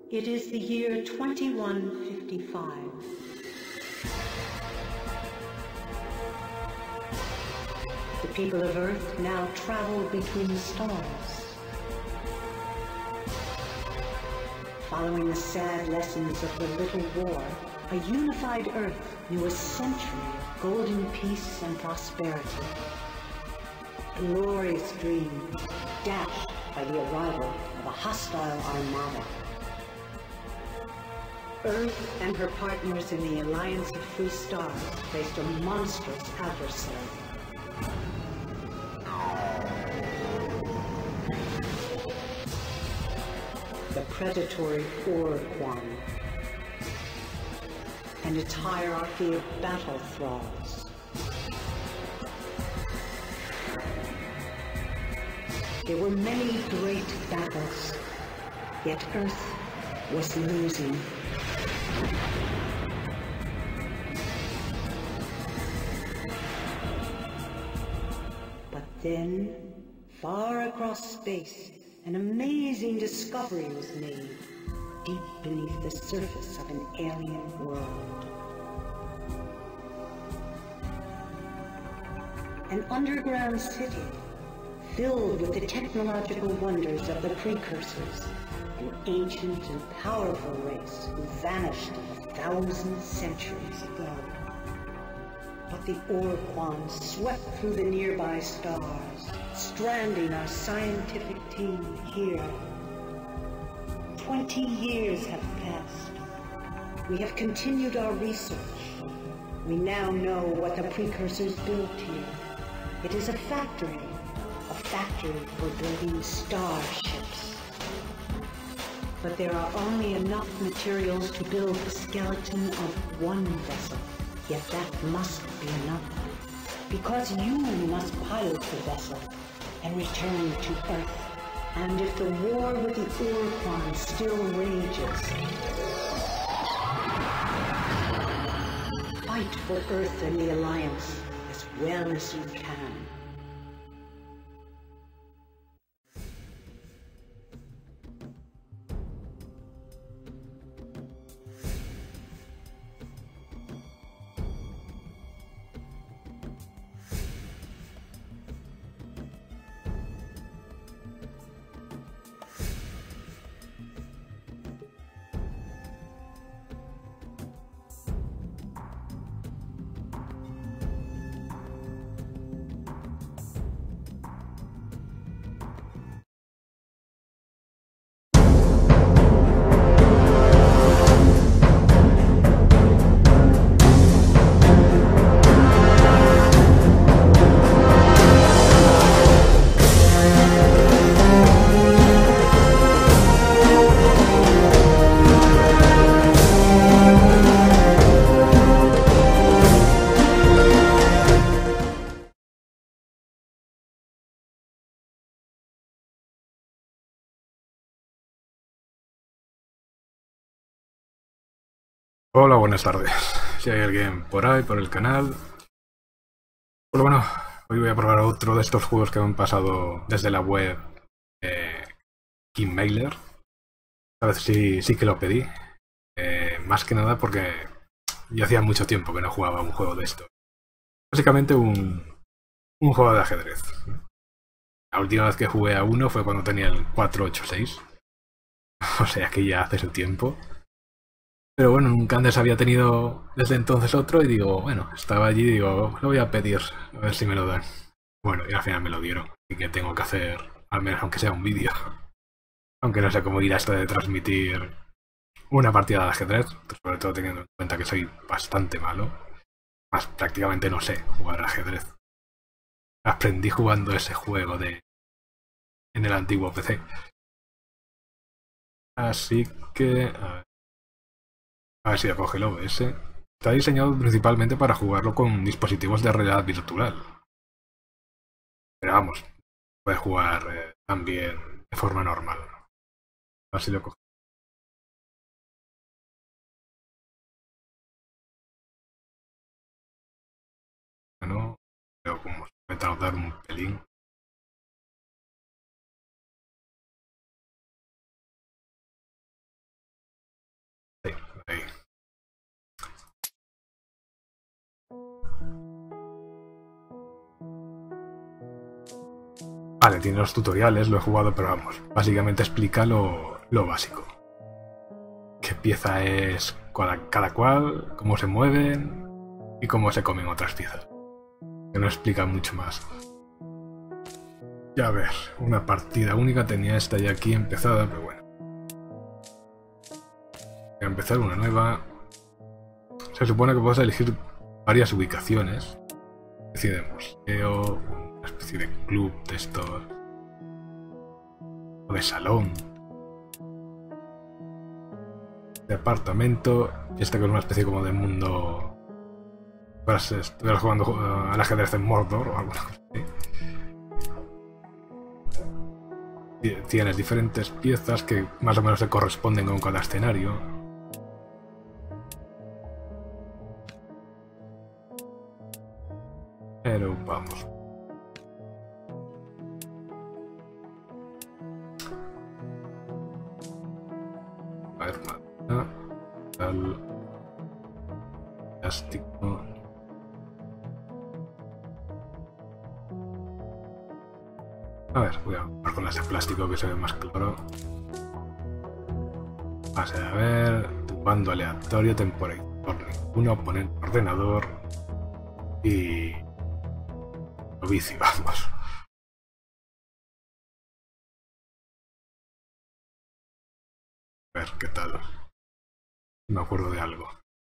It is the year 2155. The people of Earth now travel between the stars. Following the sad lessons of the Little War, a unified Earth knew a century of golden peace and prosperity. A glorious dream dashed by the arrival of a hostile armada. Earth and her partners in the Alliance of Free Stars faced a monstrous adversary. The predatory Oroquan and its hierarchy of battle thralls. There were many great battles, yet Earth was losing. But then, far across space, an amazing discovery was made, deep beneath the surface of an alien world. An underground city, filled with the technological wonders of the Precursors, an ancient and powerful race who vanished 1,000 centuries ago. But the Oroquan swept through the nearby stars, stranding our scientific team here. 20 years have passed. We have continued our research. We now know what the Precursors built here. It is a factory for building starships. But there are only enough materials to build the skeleton of one vessel. Yet that must be enough. Because you must pilot the vessel and return to Earth. And if the war with the Oroquan still rages, fight for Earth and the Alliance as well as you can. Hola, buenas tardes. Si hay alguien por ahí, por el canal. Pues bueno, hoy voy a probar otro de estos juegos que me han pasado desde la web Kingmailer. A ver si sí que lo pedí. Más que nada porque ya hacía mucho tiempo que no jugaba un juego de esto. Básicamente un juego de ajedrez. La última vez que jugué a uno fue cuando tenía el 486. O sea que ya hace su tiempo. Pero bueno, nunca antes había tenido desde entonces otro y digo, bueno, estaba allí y digo, lo voy a pedir, a ver si me lo dan. Bueno, y al final me lo dieron, así que tengo que hacer, al menos aunque sea un vídeo. Aunque no sé cómo ir a esto de transmitir una partida de ajedrez, sobre todo teniendo en cuenta que soy bastante malo. Más prácticamente no sé jugar ajedrez. Aprendí jugando ese juego en el antiguo PC. Así que... A ver si acoge el OBS. Está diseñado principalmente para jugarlo con dispositivos de realidad virtual. Pero vamos, puede jugar también de forma normal. A ver si lo coge. Bueno, veo como se puede tardar un pelín. Vale, tiene los tutoriales, lo he jugado, pero vamos, básicamente explica lo básico. Qué pieza es cada cual, cómo se mueven y cómo se comen otras piezas. Que no explica mucho más. Ya a ver, una partida única tenía esta ya aquí empezada, pero bueno. Voy a empezar una nueva. Se supone que puedes elegir varias ubicaciones. Una especie de museo, una especie de club de estos, o de salón, de apartamento, y este que es una especie como de mundo. Estuvieras jugando al ajedrez en Mordor o alguna cosa así. Tienes diferentes piezas que más o menos se corresponden con cada escenario. Pero vamos. A ver, madera, tal, plástico. A ver, voy a jugar con las de plástico que se ve más claro. Vamos a ver, bando aleatorio, temporizador ninguno, oponente ordenador y novicio, vamos. A ver qué tal. Me acuerdo de algo.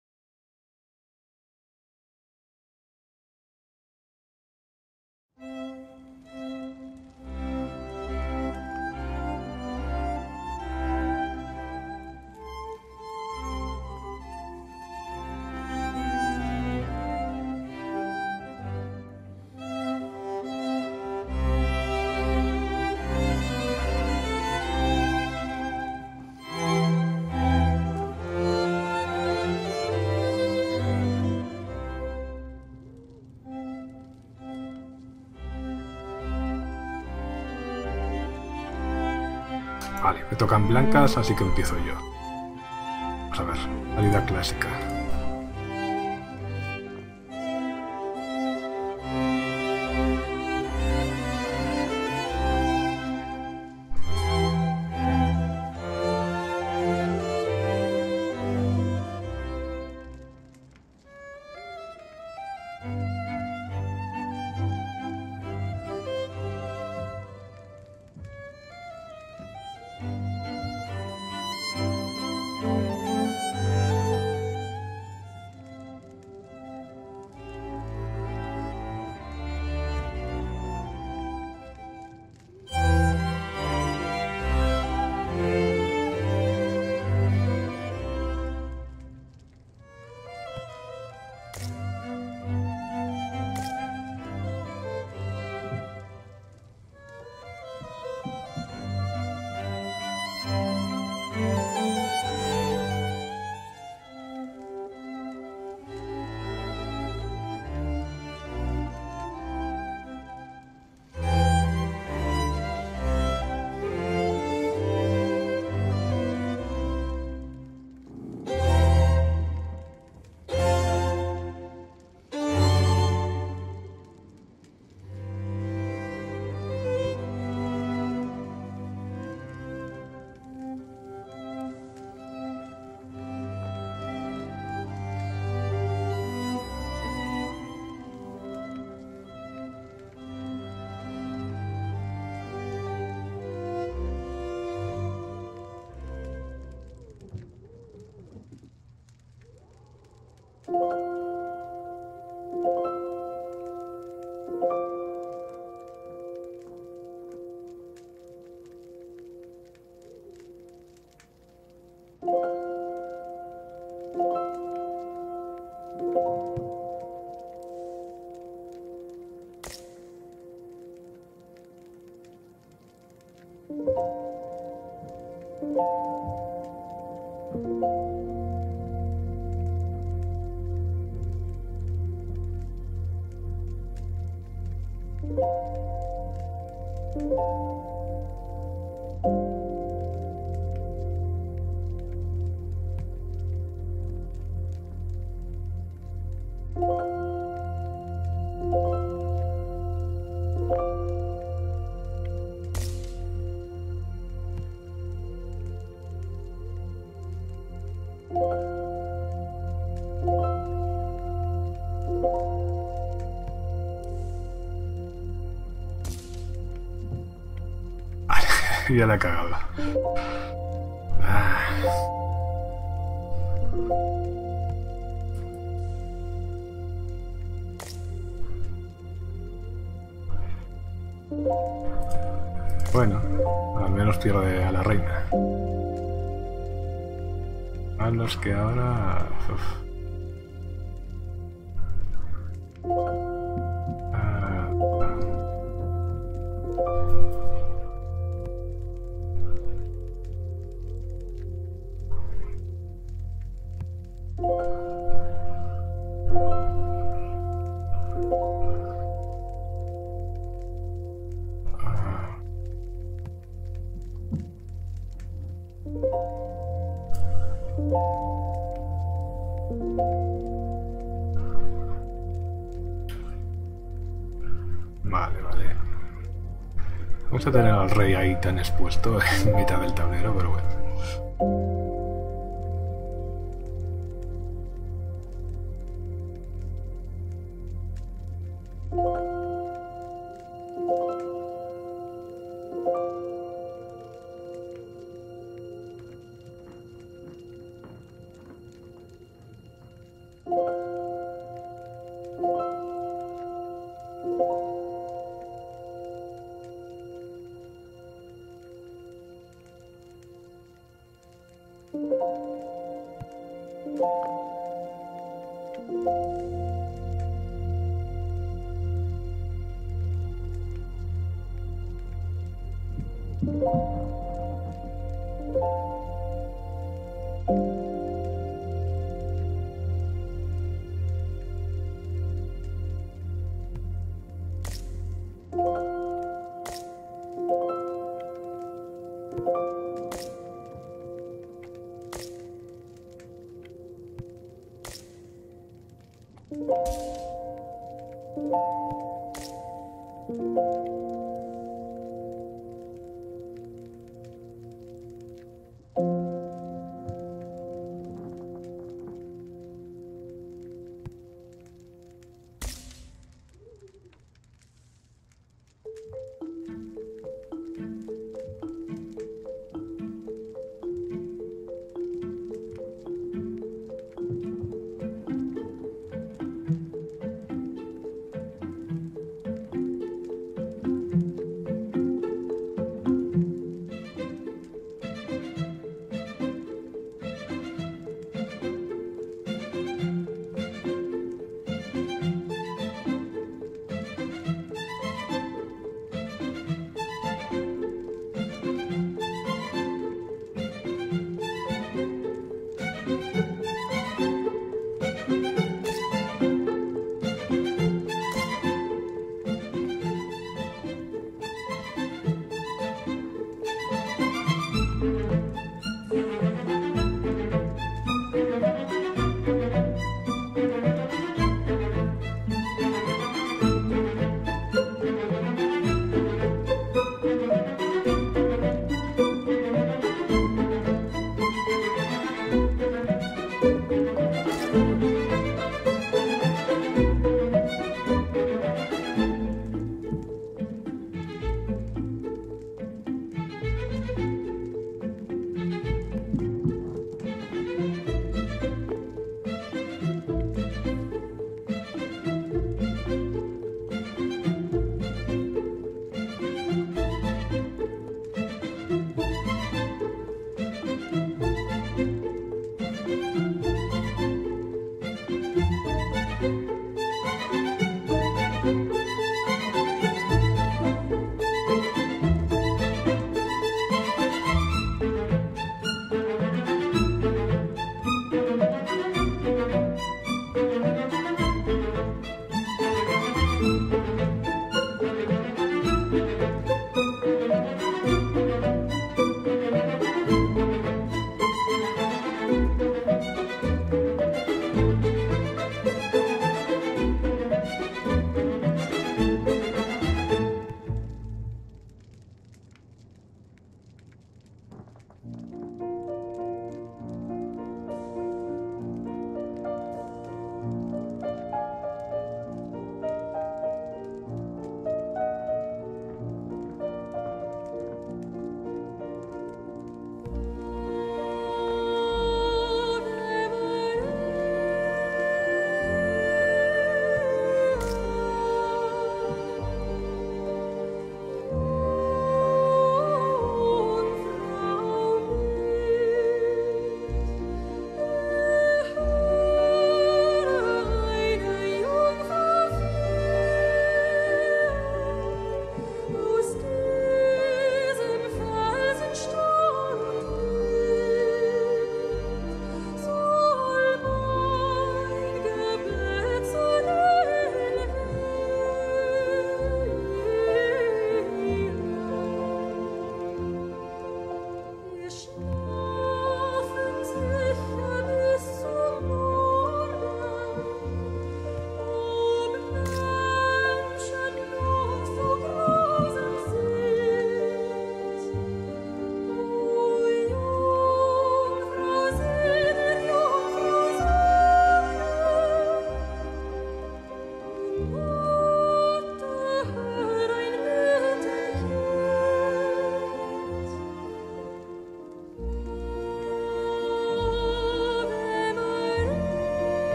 Vale, me tocan blancas, así que empiezo yo. Vamos a ver, salida clásica. Ya la he cagado. Ah. Bueno, al menos pierde a la reina. A los que ahora... Uf. Ah, ah. Vale, vale. Vamos a tener al rey ahí tan expuesto en mitad del tablero, pero bueno.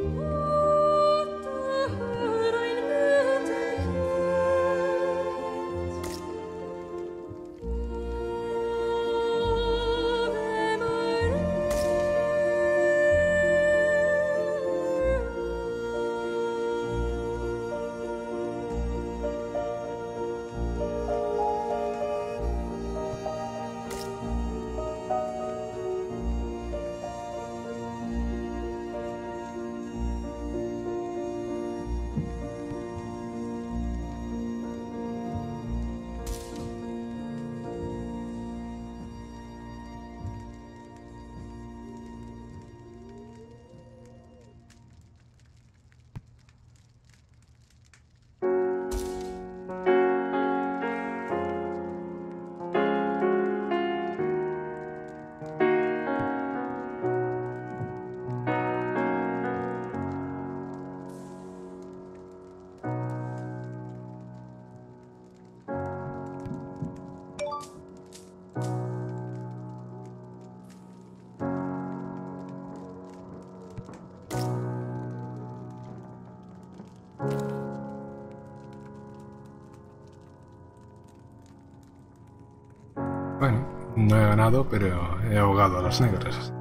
Bueno, no he ganado, pero he ahogado a los negros.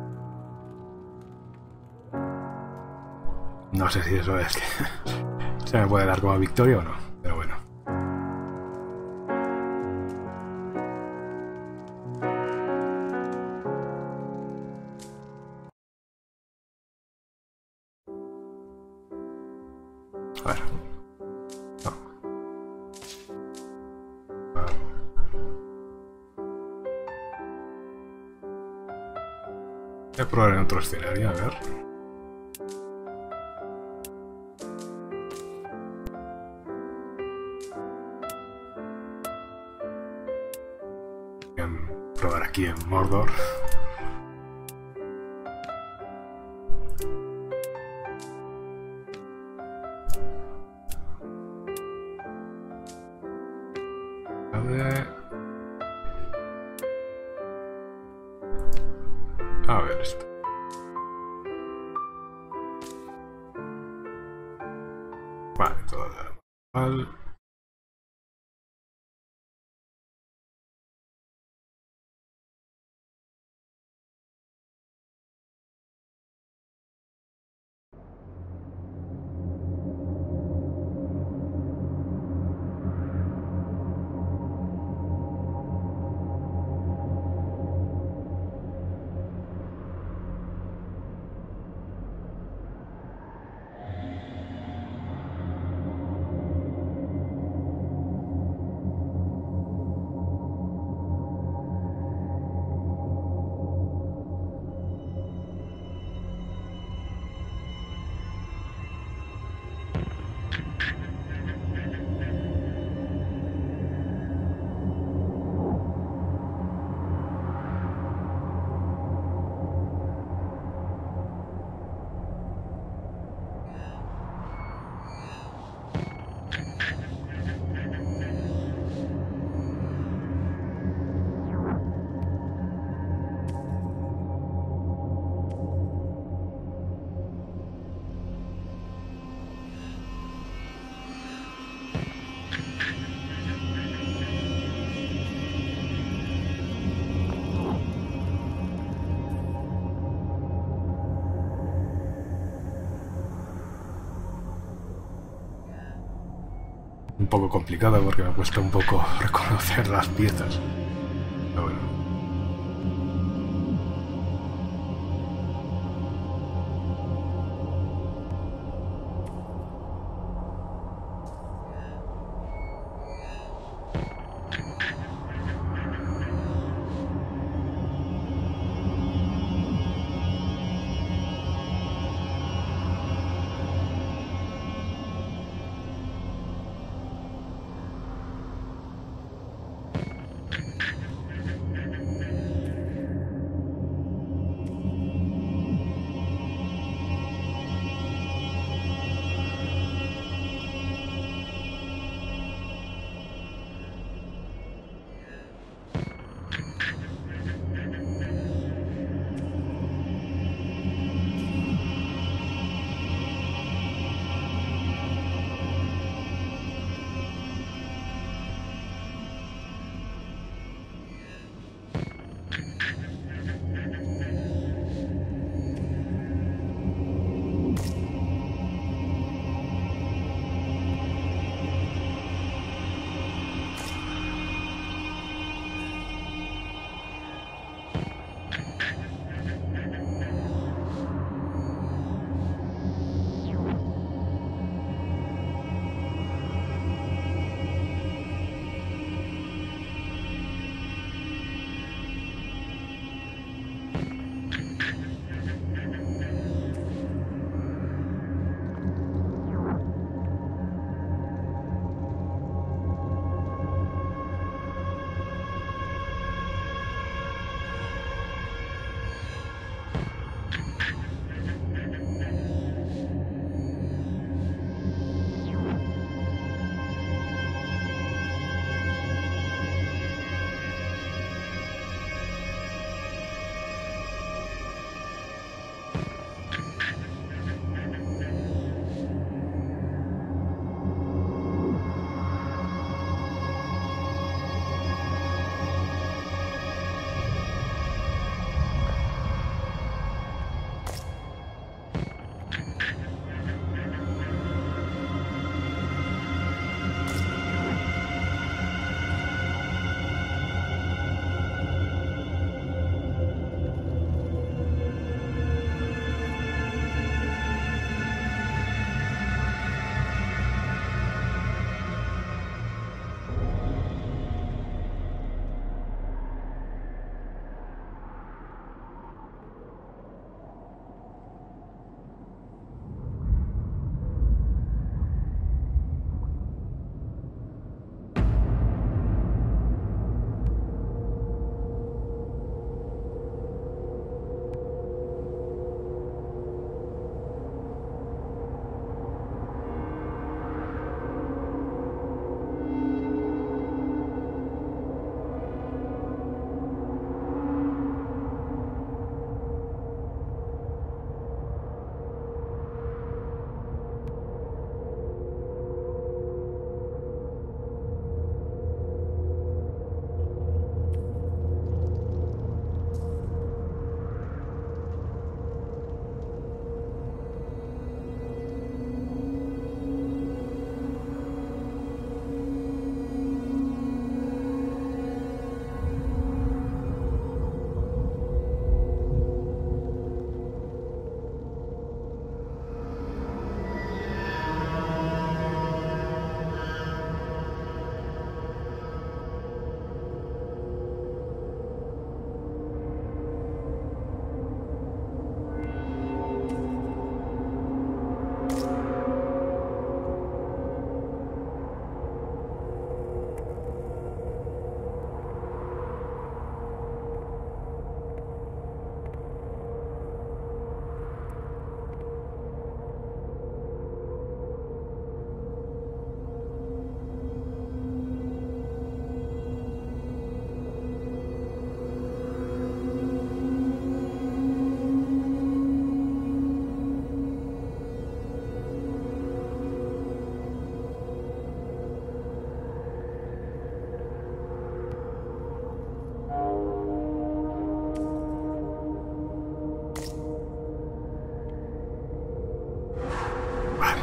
No sé si eso es que se me puede dar como victoria o no, pero bueno. A ver. No. Voy a probar en otro escenario, a ver. Voy a probar aquí en Mordor. A ver esto. Vale, todo mal. Un poco complicado porque me cuesta un poco reconocer las piezas. Pero bueno.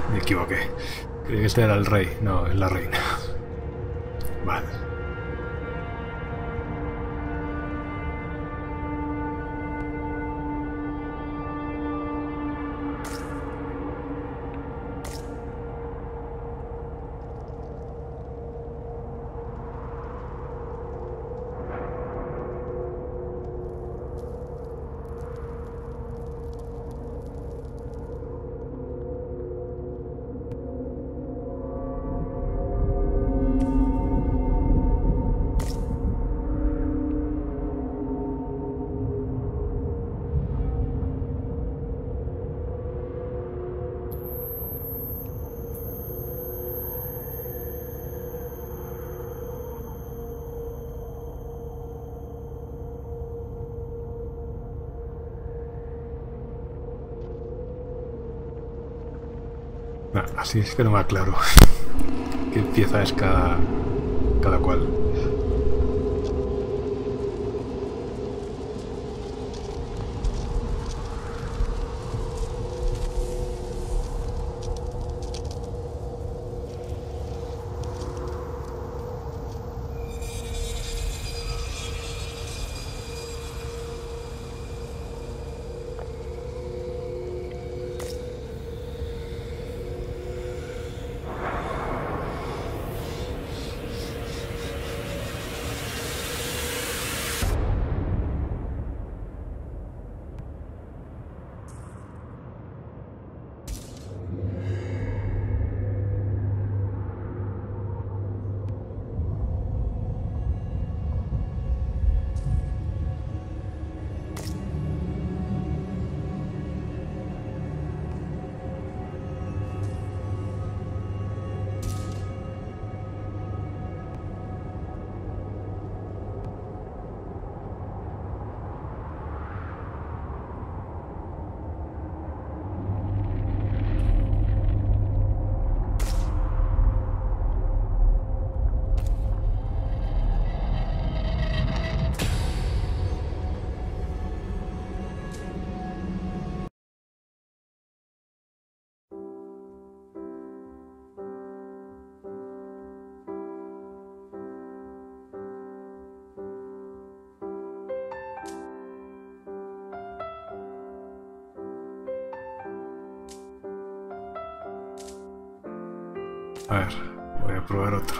Me equivoqué. Creí que este era el rey. No, es la reina. Vale. No, así es que no me aclaro qué pieza es cada cual. A ver, voy a probar otro.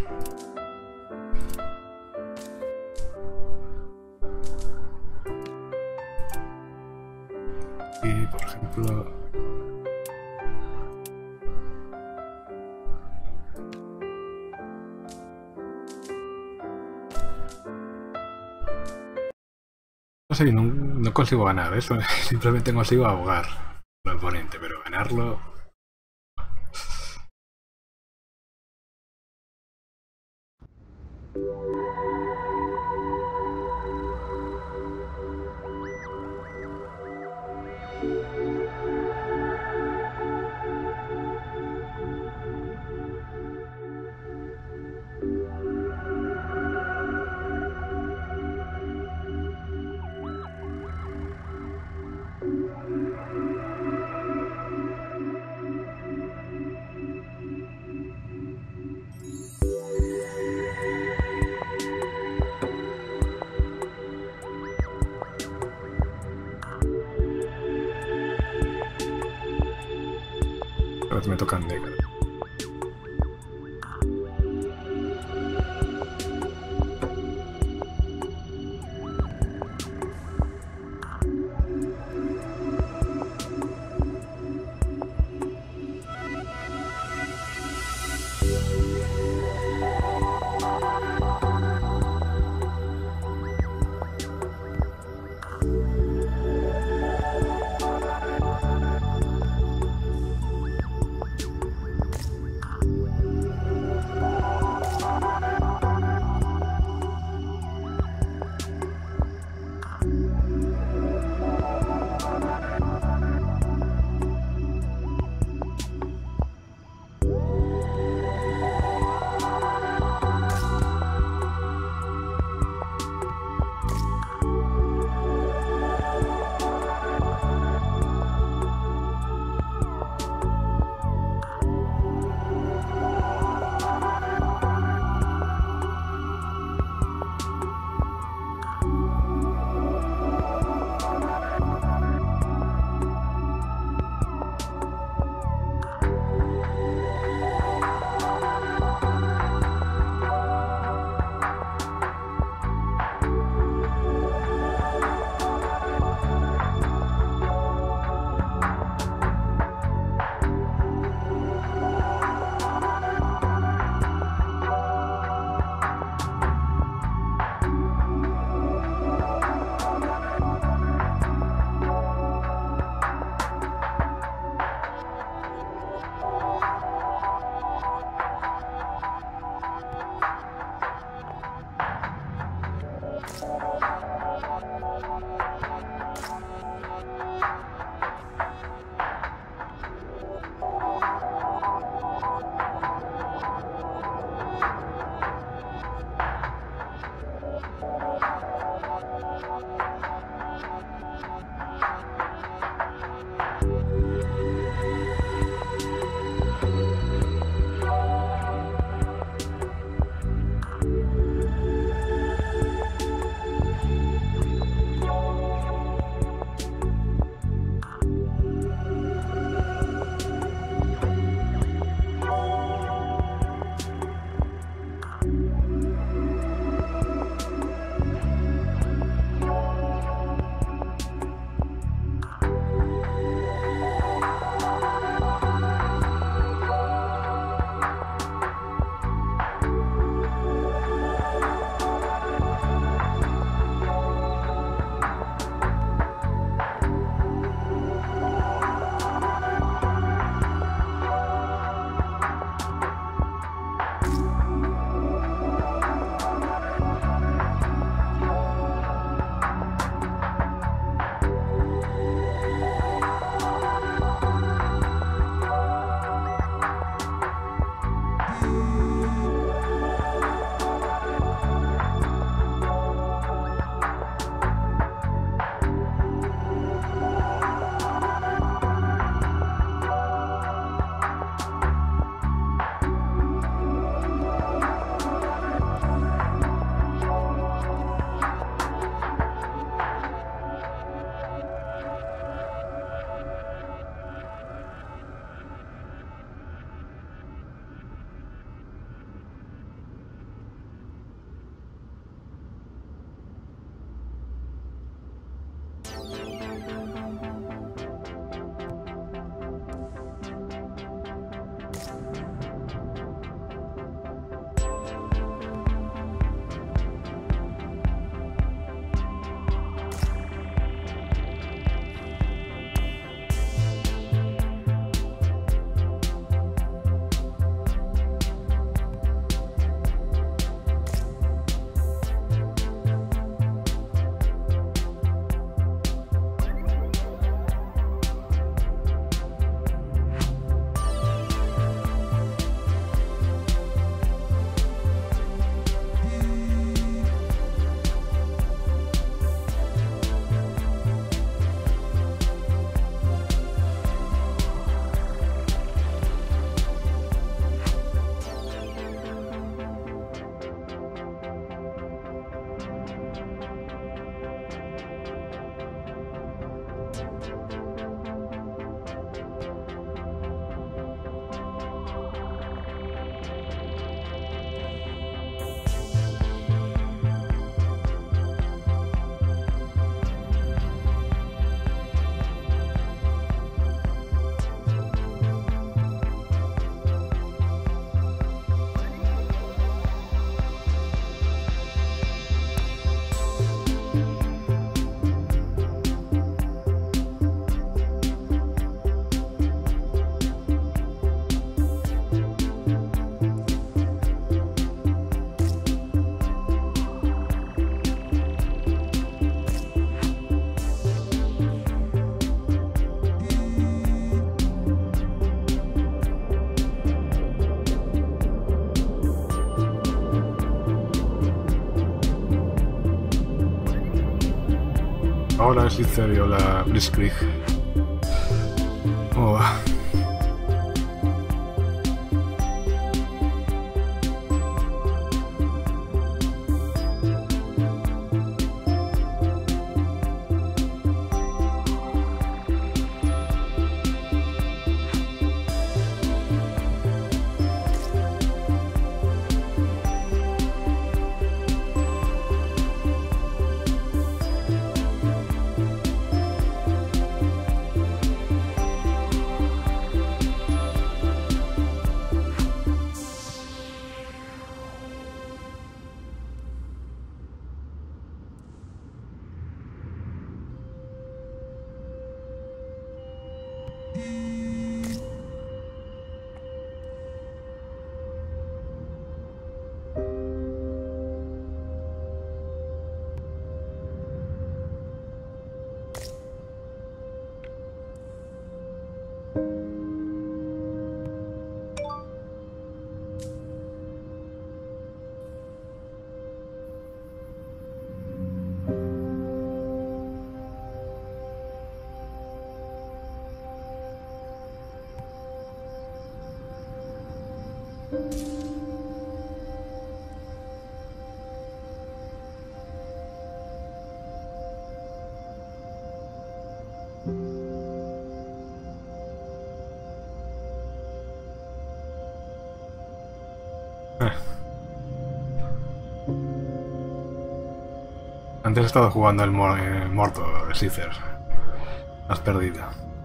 Y por ejemplo... No sé, no consigo ganar, eso simplemente consigo ahogar al oponente, pero ganarlo... Me tocan de... Hola Slither y hola Blitzkrieg. ¿Cómo va? Antes he estado jugando el Morto, Slither. Has perdido.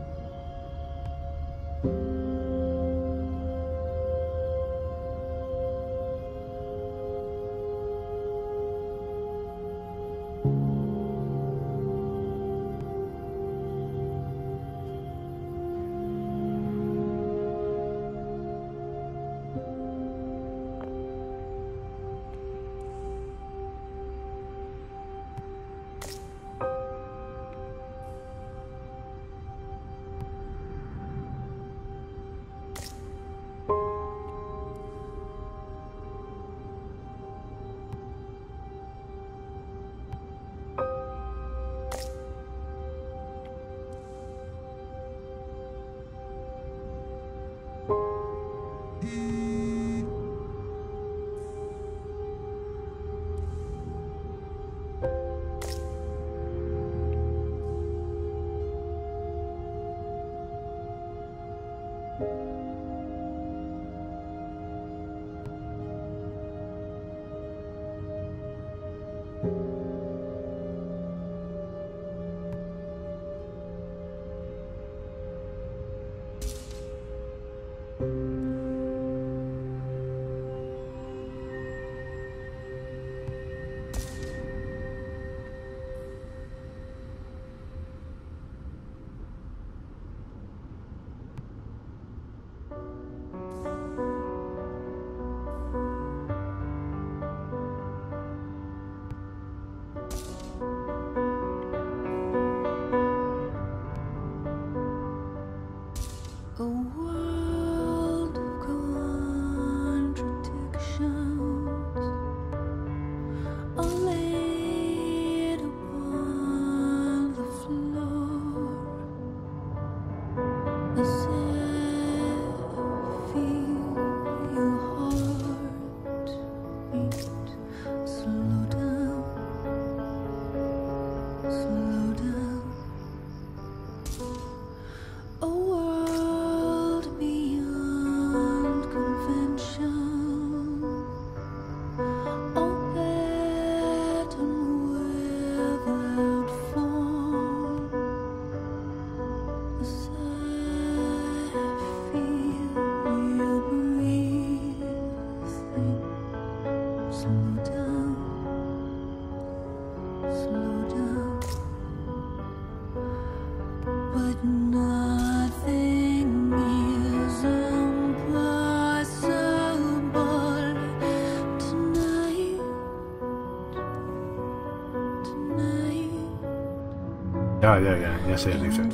Ya sé, dice.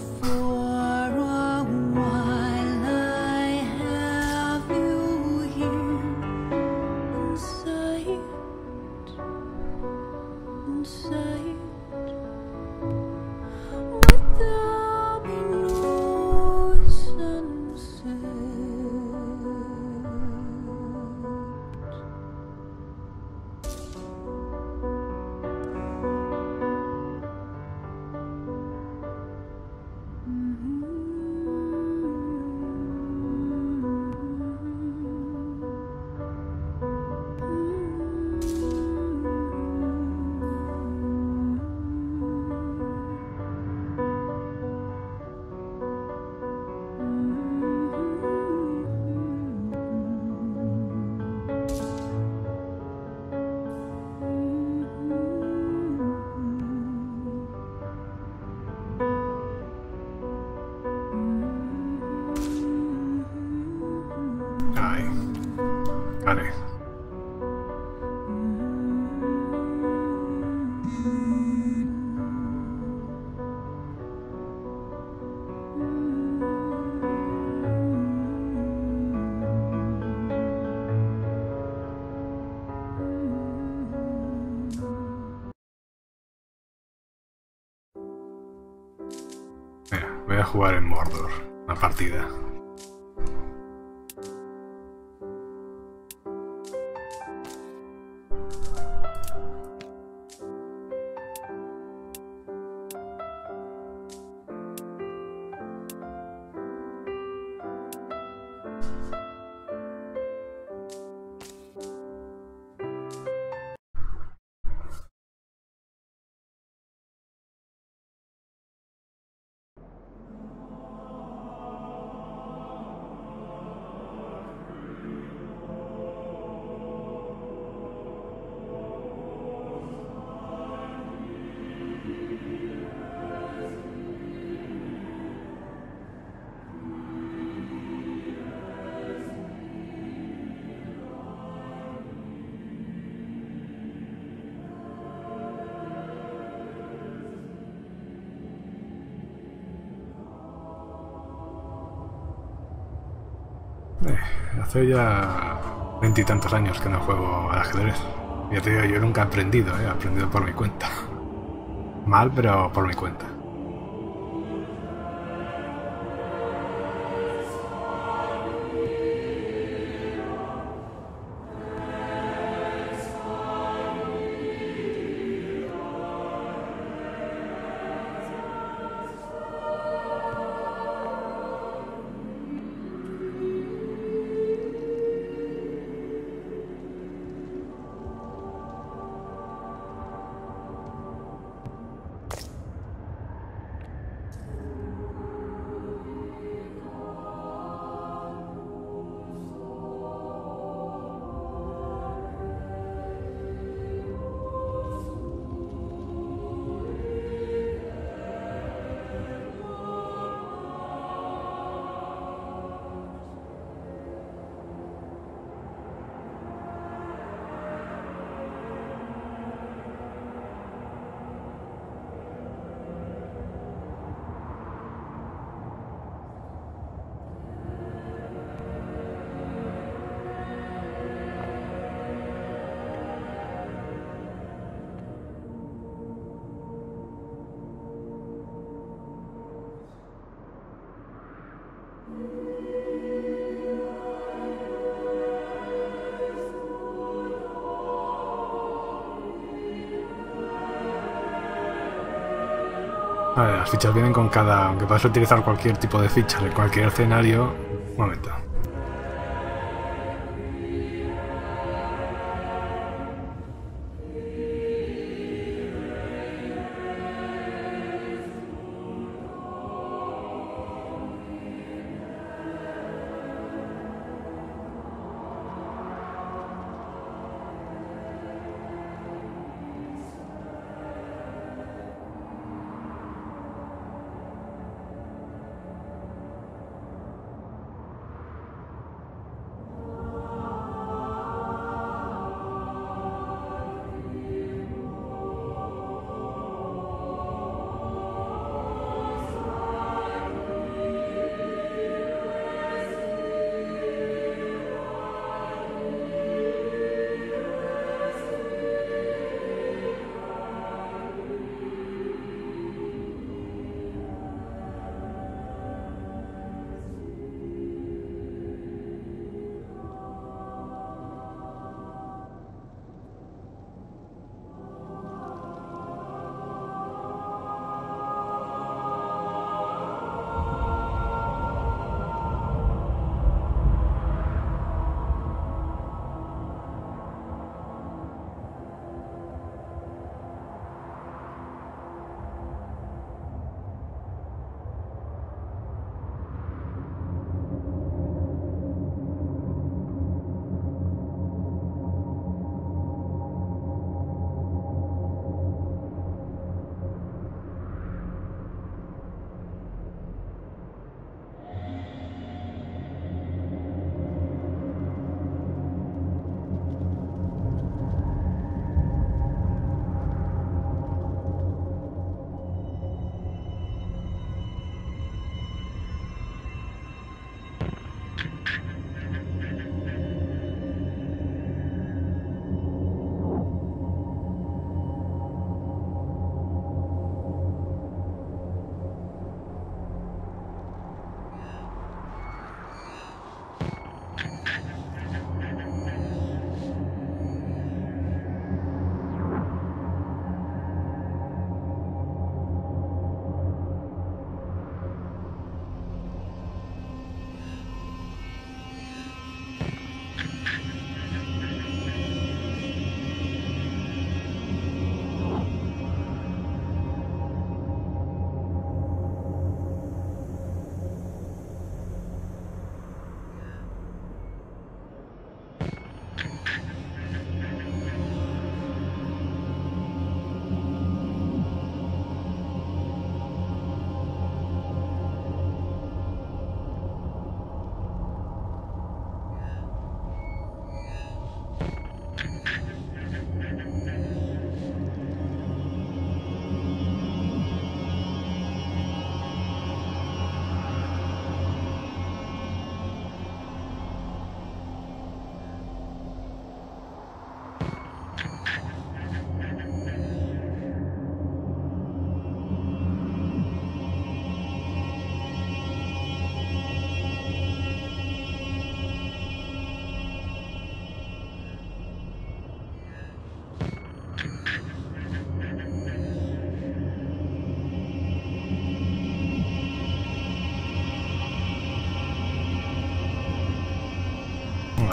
Ay. Vale. Mira, voy a jugar en Mordor, una partida. Hace ya 20 y tantos años que no juego al ajedrez. Ya te digo, yo nunca he aprendido, he aprendido por mi cuenta. Mal, pero por mi cuenta. Vale, las fichas vienen con cada... Aunque puedes utilizar cualquier tipo de fichas en cualquier escenario... Un momento.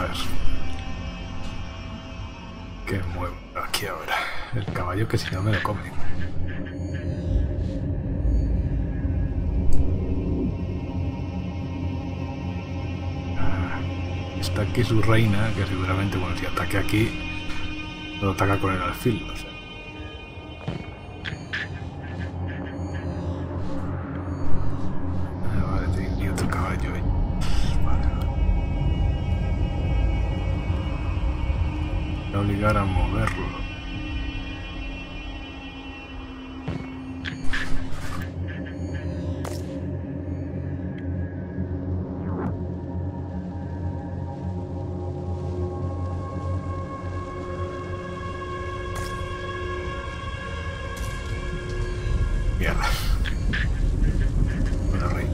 ver. ¿Qué muevo aquí ahora? El caballo que si no me lo comen. Está aquí su reina, que seguramente, bueno, si ataque aquí, lo ataca con el alfil, no sé. Vale, y otro caballo ahí. Vale. Voy a obligar a moverlo. Mierda. Bueno, rey.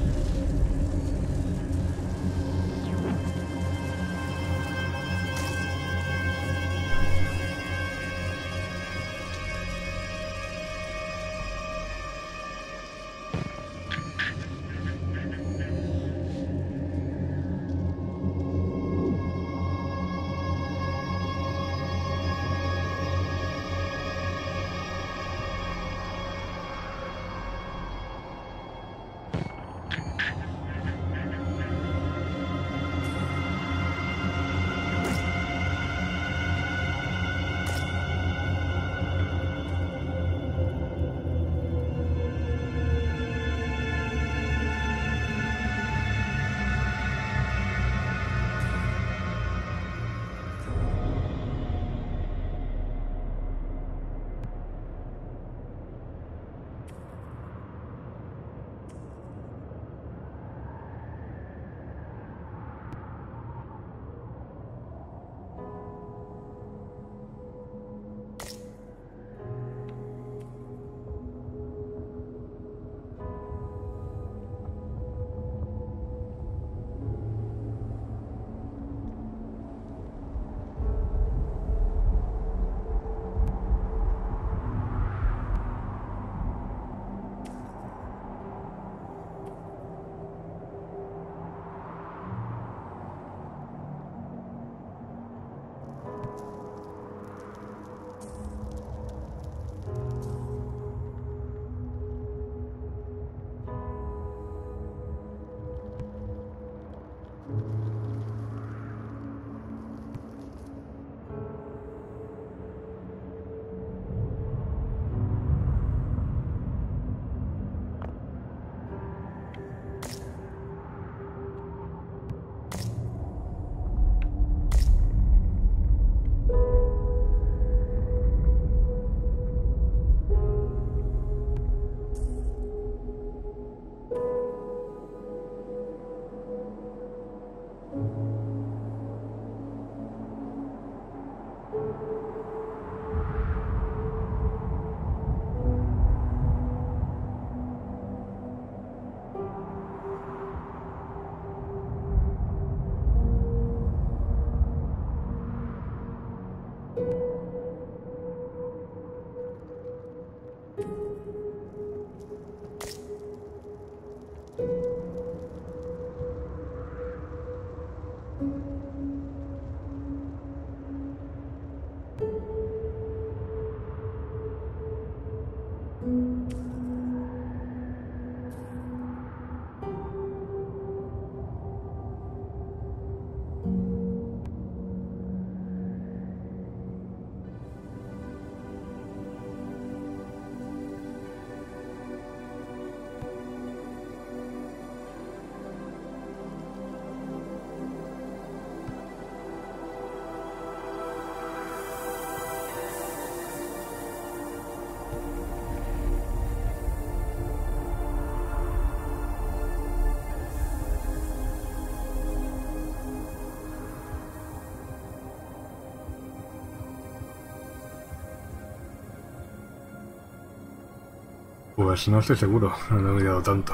Pues no estoy seguro, no lo he mirado tanto.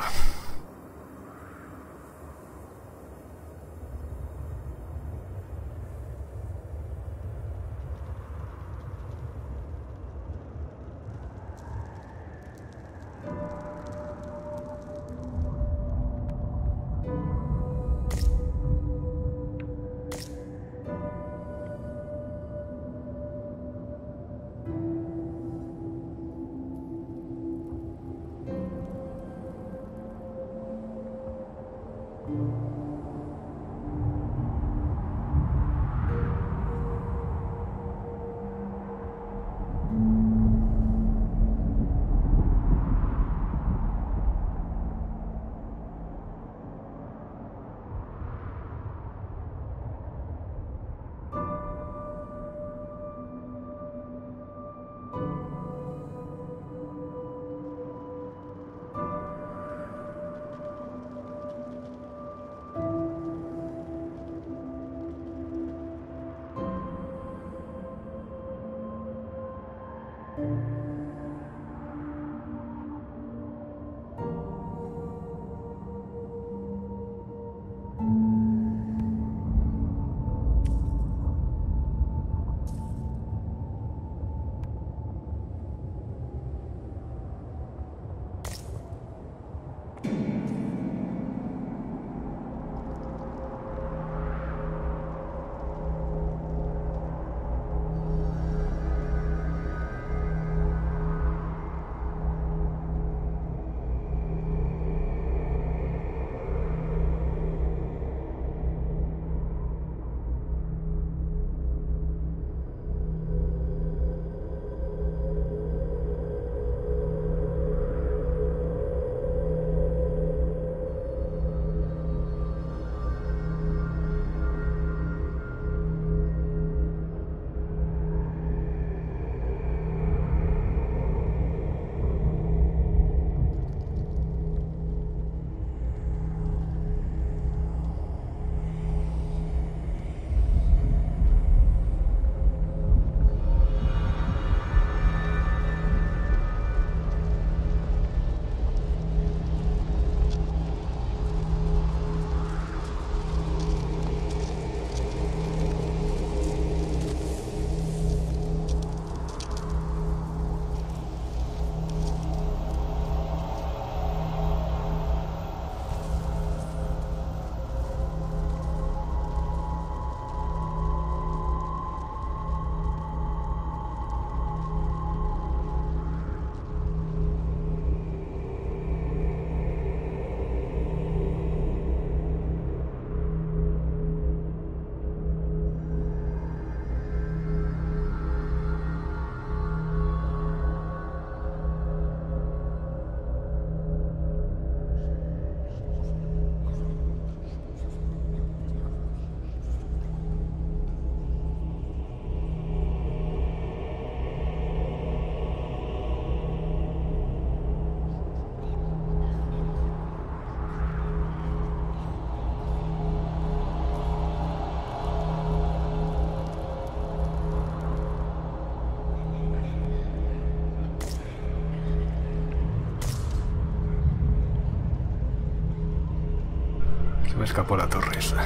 me escapó la torre esa.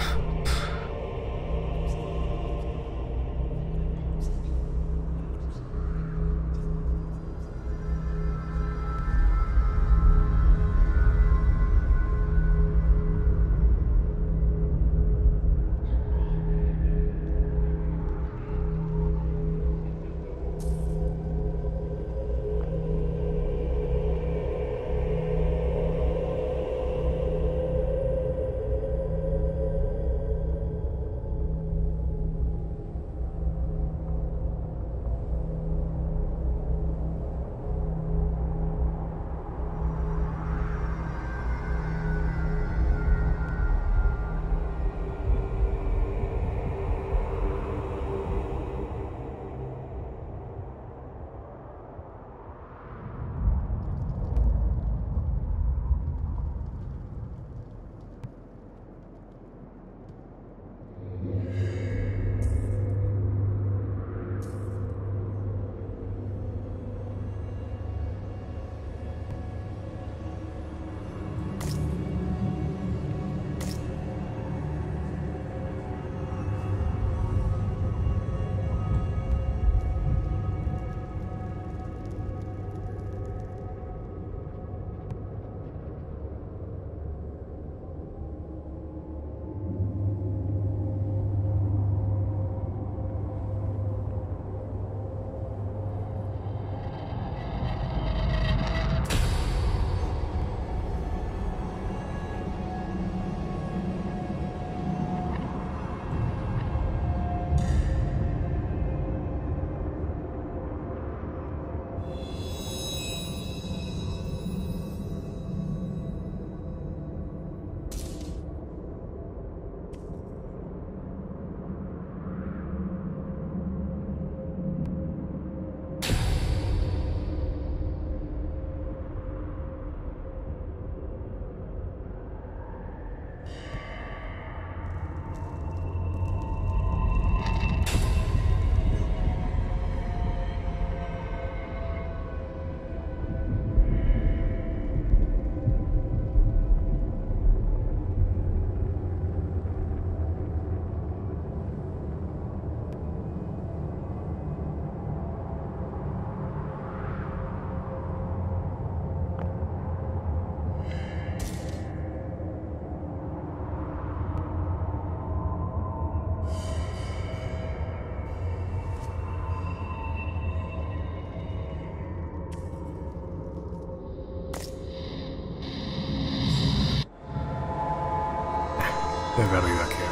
He perdido aquí.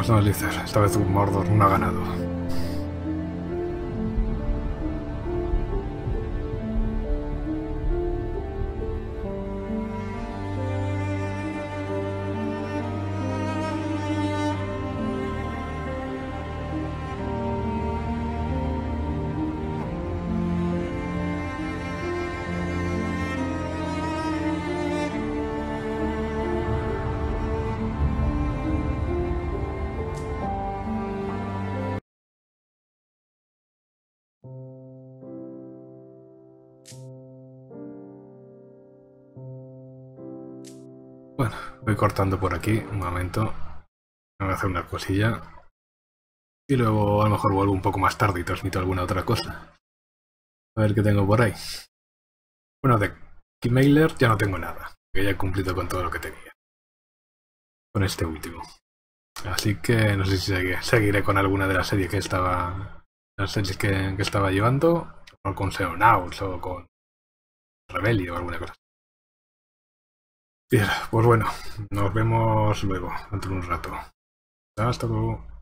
Pues no, dices, esta vez Mordor no ha ganado. Bueno, voy cortando por aquí, un momento. Voy a hacer una cosilla. Y luego a lo mejor vuelvo un poco más tarde y transmito alguna otra cosa. A ver qué tengo por ahí. Bueno, de Keymailer ya no tengo nada. Que ya he cumplido con todo lo que tenía. Con este último. Así que no sé si seguiré con alguna de las series que estaba. Las series que estaba llevando. O con Xenonauts o con Rebellion o alguna cosa. Bien, pues bueno, nos vemos luego, dentro de un rato. Hasta luego.